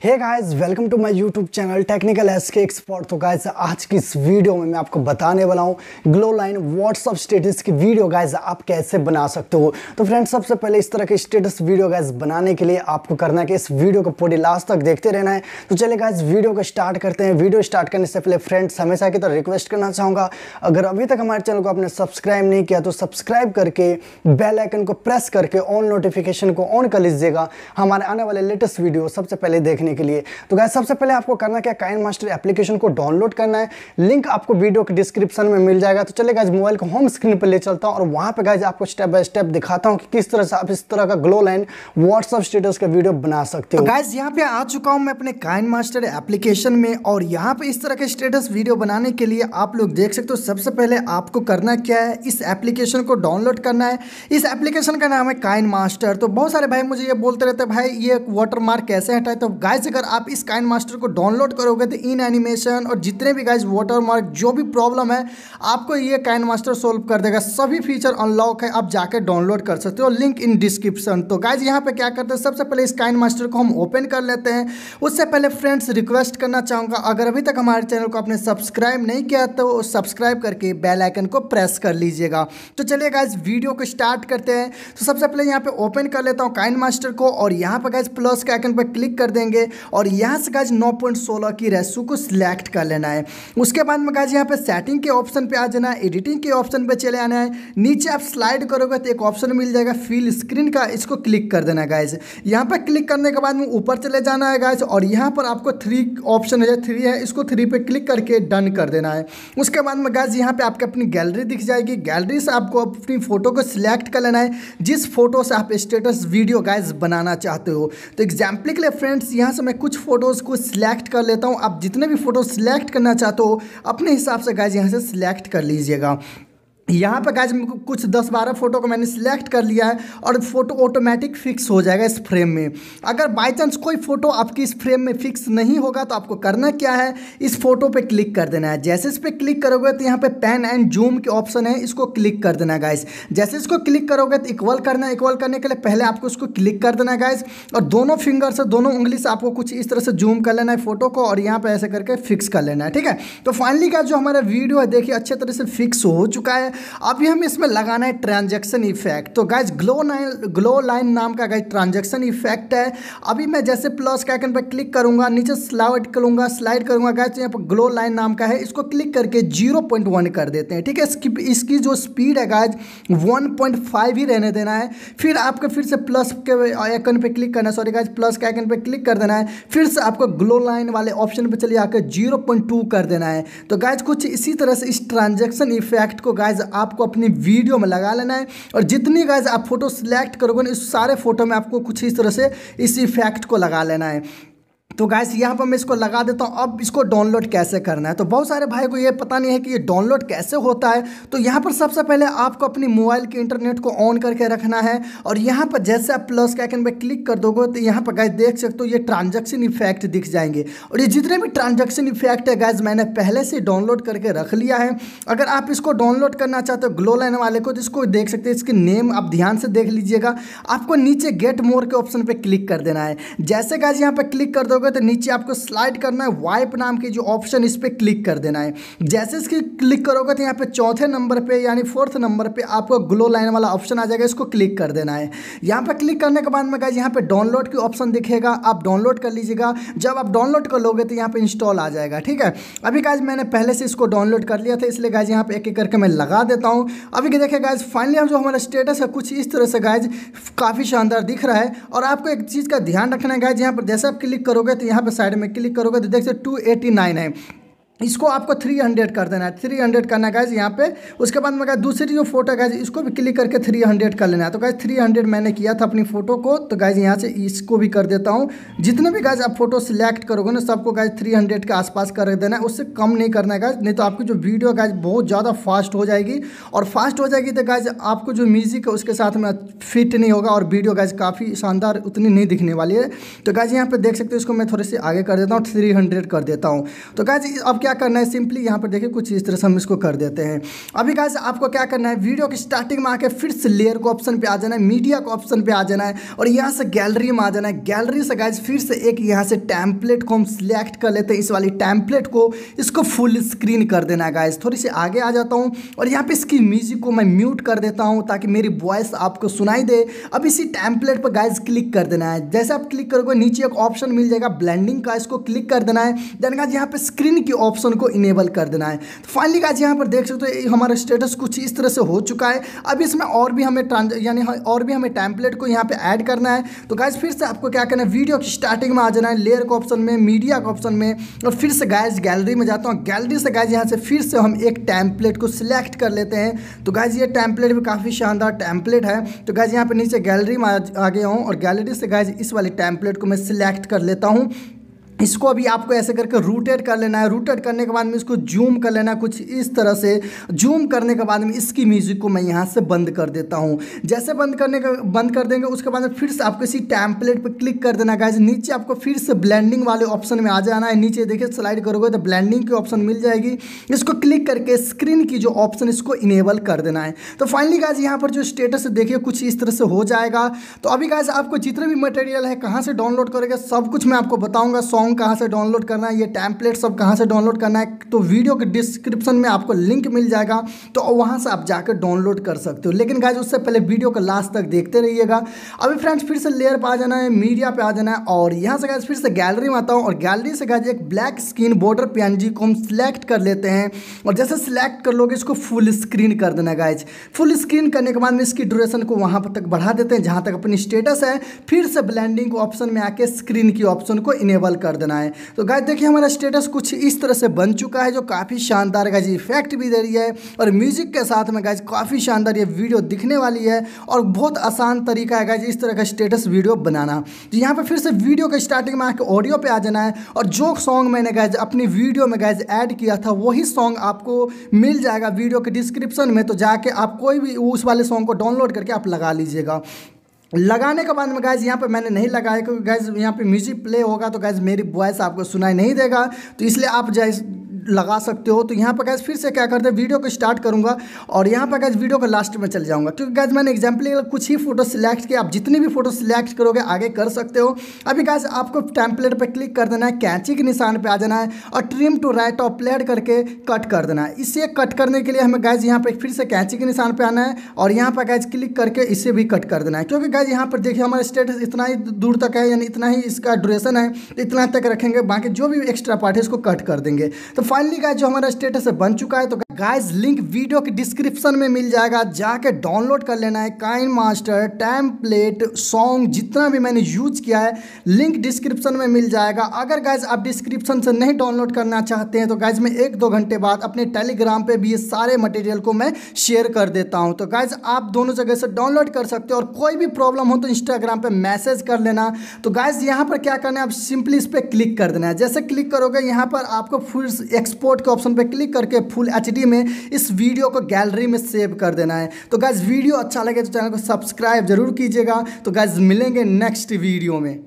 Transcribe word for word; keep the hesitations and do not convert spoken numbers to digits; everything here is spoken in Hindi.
Hey guys, welcome to my YouTube channel technical SK expert. तो गाइस, आज की इस वीडियो में मैं आपको बताने वाला हूँ ग्लो लाइन व्हाट्सअप स्टेटस की वीडियो गाइस आप कैसे बना सकते हो। तो फ्रेंड्स, सबसे पहले इस तरह के स्टेटस वीडियो गाइस बनाने के लिए आपको करना है कि इस वीडियो को पूरी लास्ट तक देखते रहना है। तो चलिए गाइस, वीडियो को स्टार्ट करते हैं। वीडियो स्टार्ट करने से पहले फ्रेंड्स, हमेशा की तरह रिक्वेस्ट करना चाहूँगा, अगर अभी तक हमारे चैनल को आपने सब्सक्राइब नहीं किया तो सब्सक्राइब करके बेल आइकन को प्रेस करके ऑल नोटिफिकेशन को ऑन कर लीजिएगा हमारे आने वाले लेटेस्ट वीडियो सबसे पहले देखने के लिए। तो गाइस, सबसे पहले आपको करना क्या, काइनमास्टर एप्लीकेशन को डाउनलोड करना है। लिंक आपको वीडियो के डिस्क्रिप्शन में मिल जाएगा। तो चलिए गाइस, मोबाइल को होम स्क्रीन पर ले चलता हूं और वहां पे गाइस आपको स्टेप बाय स्टेप दिखाता हूं कि किस तरह से आप इस तरह का ग्लो लाइन व्हाट्सएप स्टेटस का वीडियो बना सकते हो। तो गाइस, यहाँ पे आ चुका हूं मैं अपने काइनमास्टर एप्लीकेशन में और यहाँ पे इस तरह के स्टेटस वीडियो बनाने के लिए आप लोग देख सकते हो। सबसे पहले आपको करना क्या है, इस एप्लीकेशन को डाउनलोड करना है। इस एप्लीकेशन का नाम है काइनमास्टर। तो बहुत सारे भाई मुझे ये बोलते रहते हैं, भाई ये वाटरमार्क कैसे हटाए। तो गाइस, अगर आप इस काइनमास्टर को डाउनलोड करोगे तो इन एनिमेशन और जितने भी गाइस वाटरमार्क जो भी प्रॉब्लम है आपको ये काइनमास्टर सोल्व कर देगा। सभी फीचर अनलॉक है, आप जाके डाउनलोड कर सकते हो, लिंक इन डिस्क्रिप्शन। तो गाइस, यहाँ पे क्या करते हैं, सबसे पहले इस काइनमास्टर को हम ओपन कर लेते हैं। उससे पहले फ्रेंड्स, रिक्वेस्ट करना चाहूँगा, अगर अभी तक हमारे चैनल को आपने सब्सक्राइब नहीं किया तो सब्सक्राइब करके बेल आइकन को प्रेस कर लीजिएगा। तो चलिए गाइस, वीडियो को स्टार्ट करते हैं। तो सबसे पहले यहाँ पे ओपन कर लेता हूँ काइनमास्टर को और यहाँ पर गाइस प्लस के आइकन पर क्लिक कर देंगे और यहाँ से गाइस नौ पॉइंट सोलह की रेशो को सिलेक्ट कर लेना है। उसके बाद में गाइस यहाँ पे सेटिंग के ऑप्शन पे आ जाना है, एडिटिंग के ऑप्शन पे चले आना है। नीचे आप स्लाइड करोगे तो एक ऑप्शन मिल जाएगा फिल स्क्रीन का, इसको क्लिक कर देना है गाइस। यहाँ पे क्लिक करने के बाद में ऊपर चले जाना है गाइस और यहाँ पर आपको थ्री ऑप्शन है, थ्री है, इसको थ्री पे क्लिक करके डन कर देना है। उसके बाद में गाइस यहाँ पे आपके अपनी गैलरी दिख जाएगी। गैलरी से आपको अपनी फोटो को सिलेक्ट कर लेना है, जिस फोटो से आप स्टेटस वीडियो गाइस बनाना चाहते हो। तो एग्जाम्पल के लिए फ्रेंड्स, यहाँ से मैं कुछ फोटोज़ को सिलेक्ट कर लेता हूँ। आप जितने भी फोटो सिलेक्ट करना चाहते हो अपने हिसाब से गाइस यहाँ से सिलेक्ट कर लीजिएगा। यहाँ पे गाइस कुछ दस बारह फोटो को मैंने सिलेक्ट कर लिया है और फोटो ऑटोमेटिक फिक्स हो जाएगा इस फ्रेम में। अगर बाय चांस कोई फोटो आपकी इस फ्रेम में फिक्स नहीं होगा तो आपको करना क्या है, इस फोटो पे क्लिक कर देना है। जैसे इस पर क्लिक करोगे तो यहाँ पे पैन एंड जूम के ऑप्शन है, इसको क्लिक कर देना है गाइस। जैसे इसको क्लिक करोगे तो इक्वल करना है। इक्वल करने के लिए पहले आपको इसको क्लिक कर देना है गाइस और दोनों फिंगर से, दोनों उंगली से आपको कुछ इस तरह से जूम कर लेना है फोटो को और यहाँ पे ऐसे करके फिक्स कर लेना है। ठीक है, तो फाइनली का जो हमारा वीडियो है देखिए अच्छे तरह से फिक्स हो चुका है। अभी हम इसमें लगाना है ट्रांजैक्शन इफेक्ट। तो guys, glow line glow line नाम का गाइस ट्रांजैक्शन इफेक्ट है। अभी मैं जैसे प्लस के आइकन पर क्लिक करूंगा, नीचे स्लाइड करूंगा स्लाइड करूंगा गाइस, यहाँ पर ग्लो लाइन नाम का है, इसको क्लिक करके जीरो पॉइंट वन कर देते हैं। ठीक है, इसकी इसकी जो स्पीड है गाइस वन पॉइंट फाइव ही रहने देना है। फिर आपको फिर से प्लस के आइकन पे क्लिक करना है, सॉरी गाइस, प्लस के आइकन पे क्लिक कर देना है। फिर से आपको ग्लो लाइन वाले ऑप्शन पे चलिए आकर जीरो पॉइंट टू कर देना है। तो गाइस, कुछ इसी तरह से इस ट्रांजैक्शन इफेक्ट को गाइस आपको अपनी वीडियो में लगा लेना है और जितनी गाइस आप फोटो सिलेक्ट करोगे ना, इस सारे फोटो में आपको कुछ इस तरह से इस इफेक्ट को लगा लेना है। तो गाइस, यहाँ पर मैं इसको लगा देता हूँ। अब इसको डाउनलोड कैसे करना है, तो बहुत सारे भाई को ये पता नहीं है कि ये डाउनलोड कैसे होता है। तो यहाँ पर सबसे पहले आपको अपनी मोबाइल के इंटरनेट को ऑन करके रखना है और यहाँ पर जैसे आप प्लस के आइकन पे क्लिक कर दोगे तो यहाँ पर गाइस देख सकते हो ये ट्रांजैक्शन इफेक्ट दिख जाएंगे और ये जितने भी ट्रांजैक्शन इफेक्ट है गाइस मैंने पहले से डाउनलोड करके रख लिया है। अगर आप इसको डाउनलोड करना चाहते हो ग्लो लाइन वाले को, तो इसको देख सकते हैं, इसके नेम आप ध्यान से देख लीजिएगा। आपको नीचे गेट मोर के ऑप्शन पर क्लिक कर देना है। जैसे गाइस यहाँ पर क्लिक कर दोगे तो नीचे आपको स्लाइड करना है, वाइप नाम की जो ऑप्शन, इस पे क्लिक कर देना है। जैसे इसकी क्लिक करोगे तो यहाँ पे चौथे नंबर पे यानी फोर्थ नंबर पे आपको ग्लो लाइन वाला ऑप्शन आ जाएगा, इसको क्लिक कर देना है। यहाँ पे क्लिक करने के बाद में गाइस यहाँ पे डाउनलोड की ऑप्शन दिखेगा, आप डाउनलोड कर लीजिएगा। जब आप डाउनलोड कर लोगे तो यहाँ पे इंस्टॉल आ जाएगा। ठीक है, अभी गाइस मैंने पहले से इसको डाउनलोड कर लिया था, इसलिए गाइस यहाँ पे एक एक करके मैं लगा देता हूँ। अभी देखिए गाइस, फाइनली हम जो हमारा स्टेटस है कुछ इस तरह से गाइस काफ़ी शानदार दिख रहा है। और आपको एक चीज़ का ध्यान रखना है गाइस, यहाँ पर जैसे आप क्लिक करोगे तो यहाँ पर साइड में क्लिक करोगे तो देख सकते टू एटी नाइन है, इसको आपको थ्री हंड्रेड कर देना है। थ्री हंड्रेड करना है गाइस यहाँ पे। उसके बाद में गाइस दूसरी जो फोटो है गाइस इसको भी क्लिक करके थ्री हंड्रेड कर लेना है। तो गाइस थ्री हंड्रेड मैंने किया था अपनी फोटो को, तो गाइस यहाँ से इसको भी कर देता हूँ। जितने भी गाइस आप फोटो सिलेक्ट करोगे ना सबको गाइस थ्री हंड्रेड के आसपास कर देना है, उससे कम नहीं करना है गाइस, नहीं तो आपकी जो वीडियो गाइस बहुत ज़्यादा फास्ट हो जाएगी और फास्ट हो जाएगी तो गाइस आपको जो म्यूजिक है उसके साथ में फिट नहीं होगा और वीडियो गाइस काफ़ी शानदार उतनी नहीं दिखने वाली है। तो गाइस यहाँ पर देख सकते हो, इसको मैं थोड़े से आगे कर देता हूँ, थ्री हंड्रेड कर देता हूँ। तो गाइस अब क्या क्या करना है, सिंपली यहाँ पर देखिए कुछ इस तरह से हम इसको कर देते हैं। अभी गाइस आपको क्या करना है, वीडियो की स्टार्टिंग में आके फिर से लेयर को ऑप्शन पे आ जाना है, मीडिया को ऑप्शन पे आ जाना है और यहाँ से गैलरी में आ जाना है। गैलरी से गाइस फिर से एक यहाँ से टेम्पलेट को हम सिलेक्ट कर लेते हैं, इस वाली टेम्पलेट को, इसको फुल स्क्रीन कर देना है। गाइस थोड़ी सी आगे आ जाता हूँ और यहाँ पे इसकी म्यूजिक को मैं म्यूट कर देता हूँ ताकि मेरी वॉइस आपको सुनाई दे। अब इसी टेम्पलेट पर गाइस क्लिक कर देना है। जैसे आप क्लिक करोगे नीचे एक ऑप्शन मिल जाएगा ब्लेंडिंग का, इसको क्लिक कर देना है। देन गाइस यहाँ पे स्क्रीन की ऑप्शन को इनेबल कर देना है। तो फाइनली गाइस यहाँ पर देख सकते हो हमारा स्टेटस कुछ इस तरह से हो चुका है। अब इसमें और भी हमें ट्रांज यानी और भी हमें टेम्पलेट को यहाँ पे ऐड करना है। तो गाइस फिर से आपको क्या करना है, वीडियो की स्टार्टिंग में आ जाना है, लेयर के ऑप्शन में, मीडिया के ऑप्शन में और फिर से गाइस गैलरी में जाता हूँ। गैलरी से गाइस यहाँ से फिर से हम एक टेम्पलेट को सिलेक्ट कर लेते हैं। तो गाइस ये टेम्पलेट भी काफ़ी शानदार टेम्पलेट है। तो गाइस यहाँ पे नीचे गैलरी में आ गया हूँ और गैलरी से गाइस इस वाली टेम्पलेट को मैं सिलेक्ट कर लेता हूँ। इसको अभी आपको ऐसे करके रूटेट कर लेना है। रूटेट करने के बाद में इसको जूम कर लेना है कुछ इस तरह से। जूम करने के बाद में इसकी म्यूजिक को मैं यहाँ से बंद कर देता हूँ। जैसे बंद करने का बंद कर देंगे उसके बाद में फिर से आपको इसी टेम्पलेट पर क्लिक कर देना गाइस। नीचे आपको फिर से ब्लेंडिंग वाले ऑप्शन में आ जाना है। नीचे देखिए स्लाइड करोगे तो ब्लेंडिंग की ऑप्शन मिल जाएगी। इसको क्लिक करके स्क्रीन की जो ऑप्शन इसको इनेबल कर देना है। तो फाइनली गाइस यहाँ पर जो स्टेटस देखिए कुछ इस तरह से हो जाएगा। तो अभी गाइस आपको जितने भी मटेरियल है कहाँ से डाउनलोड करेंगे सब कुछ मैं आपको बताऊँगा। सॉन्ग कहाँ से डाउनलोड करना है, ये टेम्पलेट सब कहाँ से डाउनलोड करना है, तो वीडियो के डिस्क्रिप्शन में आपको लिंक मिल जाएगा, तो वहाँ से आप जाकर डाउनलोड कर सकते हो। लेकिन गाइस उससे पहले वीडियो को लास्ट तक देखते रहिएगा। अभी फ्रेंड्स फिर से लेयर पे आ जाना है, मीडिया पे आ जाना है और यहाँ से गाइस फिर से गैलरी में आता हूँ और गैलरी से गाइस एक ब्लैक स्क्रीन बॉर्डर पीएनजी को हम सिलेक्ट कर लेते हैं और जैसे सिलेक्ट कर लोगे इसको फुल स्क्रीन कर देना गाइस। फुल स्क्रीन करने के बाद में इसकी ड्यूरेशन को वहाँ पर तक बढ़ा देते हैं जहाँ तक अपनी स्टेटस है। फिर से ब्लेंडिंग ऑप्शन में आके स्क्रीन की ऑप्शन को इनेबल कर देना है। तो गाइस देखिए हमारा स्टेटस कुछ इस तरह से बन चुका है जो काफ़ी शानदार गाइस इफेक्ट भी दे रही है और म्यूजिक के साथ में गाइस काफ़ी शानदार ये वीडियो दिखने वाली है और बहुत आसान तरीका है गाइस इस तरह का स्टेटस वीडियो बनाना। तो यहाँ पे फिर से वीडियो के स्टार्टिंग में आके ऑडियो पे आ जाना है और जो सॉन्ग मैंने गाइस अपनी वीडियो में गाइस ऐड किया था वही सॉन्ग आपको मिल जाएगा वीडियो के डिस्क्रिप्शन में। तो जाके आप कोई भी उस वाले सॉन्ग को डाउनलोड करके आप लगा लीजिएगा। लगाने के बाद में गाइस यहाँ पे मैंने नहीं लगाया क्योंकि गाइस यहाँ पे म्यूजिक प्ले होगा तो गाइस मेरी वॉइस आपको सुनाई नहीं देगा, तो इसलिए आप जैसे लगा सकते हो। तो यहाँ पर गाइस फिर से क्या करते हैं, वीडियो को स्टार्ट करूँगा और यहाँ पर गाइस वीडियो को लास्ट में चल जाऊँगा क्योंकि गाइस मैंने एग्जाम्पल कुछ ही फोटो सिलेक्ट किया। आप जितनी भी फोटो सिलेक्ट करोगे आगे कर सकते हो। अभी गाइस आपको टेम्पलेट पे क्लिक कर देना है, कैंची के निशान पे आ जाना है और ट्रिम टू राइट अपलोड करके कट कर देना है। इसे कट करने के लिए हमें गाइस यहाँ पे फिर से कैंची के निशान पे आना है और यहाँ पर गाइस क्लिक करके इसे भी कट कर देना है क्योंकि गाइस यहाँ पर देखिए हमारा स्टेटस इतना ही दूर तक है, यानी इतना ही इसका ड्यूरेशन है, इतना तक रखेंगे, बाकी जो भी एक्स्ट्रा पार्ट है इसको कट कर देंगे। तो फाइनली गाइस जो हमारा स्टेटस बन चुका है। तो गाइस लिंक वीडियो के डिस्क्रिप्शन में मिल जाएगा, जाके डाउनलोड कर लेना है। काइन मास्टर टेम्पलेट सॉन्ग जितना भी मैंने यूज किया है लिंक डिस्क्रिप्शन में मिल जाएगा। अगर गाइस आप डिस्क्रिप्शन से नहीं डाउनलोड करना चाहते हैं तो गाइस मैं एक दो घंटे बाद अपने टेलीग्राम पे भी ये सारे मटेरियल को मैं शेयर कर देता हूं। तो गाइस आप दोनों जगह से डाउनलोड कर सकते हो और कोई भी प्रॉब्लम हो तो इंस्टाग्राम पे मैसेज कर लेना। तो गाइस यहाँ पर क्या करना है, आप सिंपली इस पर क्लिक कर देना है। जैसे क्लिक करोगे यहाँ पर आपको फुल एक्सपोर्ट के ऑप्शन पे क्लिक करके फुल एचडी में इस वीडियो को गैलरी में सेव कर देना है। तो गाइस वीडियो अच्छा लगे तो चैनल को सब्सक्राइब जरूर कीजिएगा। तो गाइस मिलेंगे नेक्स्ट वीडियो में।